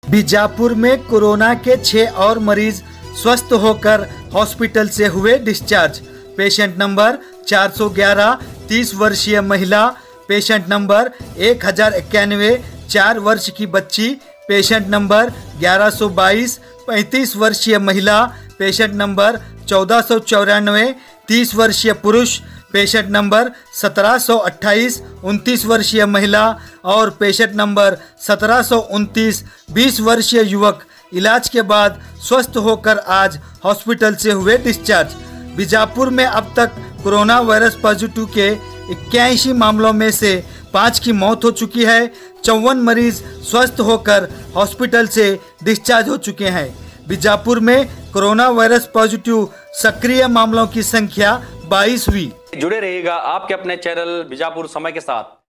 बीजापुर में कोरोना के 6 और मरीज स्वस्थ होकर हॉस्पिटल से हुए डिस्चार्ज। पेशेंट नंबर 411 30 वर्षीय महिला, पेशेंट नंबर 1091 4 वर्ष की बच्ची, पेशेंट नंबर 1122 35 वर्षीय महिला, पेशेंट नंबर 1494 30 वर्षीय पुरुष, पेशेंट नंबर 1728 29 वर्षीय महिला और पेशेंट नंबर 1729 20 वर्षीय युवक इलाज के बाद स्वस्थ होकर आज हॉस्पिटल से हुए डिस्चार्ज। बीजापुर में अब तक कोरोना वायरस पॉजिटिव के 81 मामलों में से 5 की मौत हो चुकी है। 54 मरीज स्वस्थ होकर हॉस्पिटल से डिस्चार्ज हो चुके हैं। बीजापुर में कोरोना वायरस पॉजिटिव सक्रिय मामलों की संख्या 22 हुई। जुड़े रहिएगा आपके अपने चैनल बीजापुर समय के साथ।